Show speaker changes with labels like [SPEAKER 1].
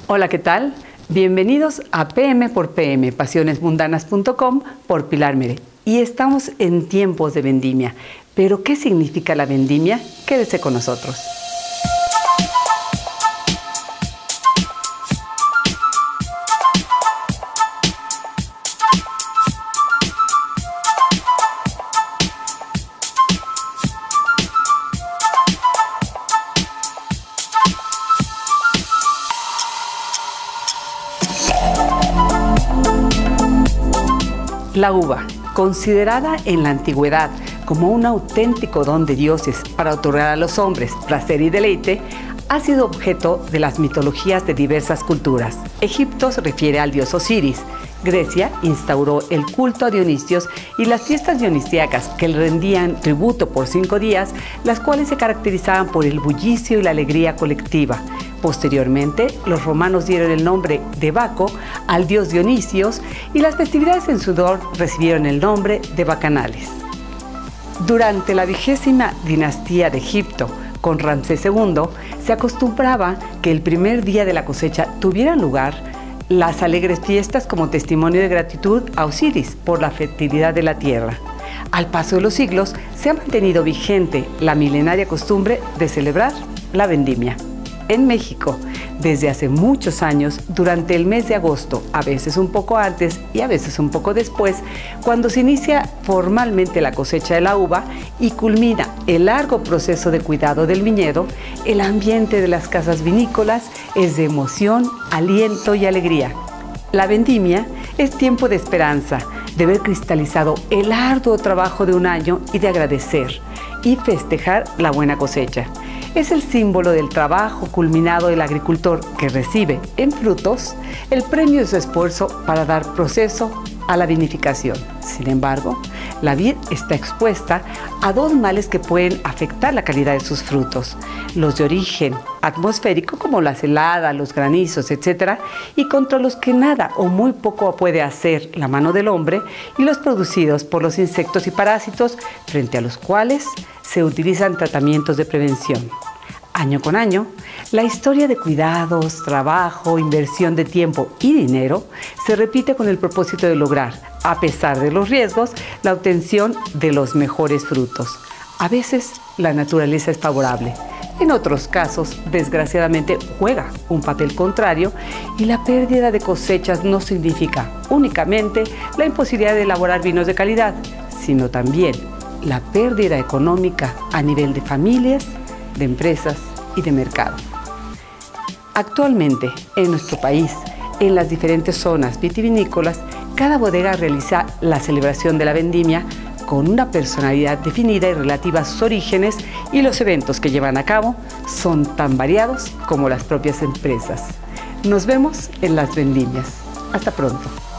[SPEAKER 1] Hola, ¿qué tal? Bienvenidos a PM por PM, pasionesmundanas.com por Pilar Mere. Y estamos en tiempos de vendimia. ¿Pero qué significa la vendimia? Quédese con nosotros. La uva, considerada en la antigüedad como un auténtico don de dioses para otorgar a los hombres placer y deleite, ha sido objeto de las mitologías de diversas culturas. Egipto se refiere al dios Osiris. Grecia instauró el culto a Dionisios y las fiestas dionisíacas que le rendían tributo por 5 días, las cuales se caracterizaban por el bullicio y la alegría colectiva. Posteriormente, los romanos dieron el nombre de Baco al dios Dionisios y las festividades en su honor recibieron el nombre de bacanales. Durante la 20ª dinastía de Egipto, con Ramsés II, se acostumbraba que el primer día de la cosecha tuvieran lugar las alegres fiestas como testimonio de gratitud a Osiris por la fertilidad de la tierra. Al paso de los siglos, se ha mantenido vigente la milenaria costumbre de celebrar la vendimia. En México, desde hace muchos años, durante el mes de agosto, a veces un poco antes y a veces un poco después, cuando se inicia formalmente la cosecha de la uva y culmina el largo proceso de cuidado del viñedo, el ambiente de las casas vinícolas es de emoción, aliento y alegría. La vendimia es tiempo de esperanza, de ver cristalizado el arduo trabajo de un año y de agradecer y festejar la buena cosecha. Es el símbolo del trabajo culminado del agricultor que recibe en frutos el premio de su esfuerzo para dar proceso a la vinificación. Sin embargo, la vid está expuesta a 2 males que pueden afectar la calidad de sus frutos: los de origen atmosférico, como las heladas, los granizos, etc., y contra los que nada o muy poco puede hacer la mano del hombre, y los producidos por los insectos y parásitos, frente a los cuales se utilizan tratamientos de prevención. Año con año, la historia de cuidados, trabajo, inversión de tiempo y dinero se repite con el propósito de lograr, a pesar de los riesgos, la obtención de los mejores frutos. A veces, la naturaleza es favorable. En otros casos, desgraciadamente, juega un papel contrario y la pérdida de cosechas no significa únicamente la imposibilidad de elaborar vinos de calidad, sino también la pérdida económica a nivel de familias, de empresas y de mercado. Actualmente, en nuestro país, en las diferentes zonas vitivinícolas, cada bodega realiza la celebración de la vendimia con una personalidad definida y relativa a sus orígenes, y los eventos que llevan a cabo son tan variados como las propias empresas. Nos vemos en las vendimias. Hasta pronto.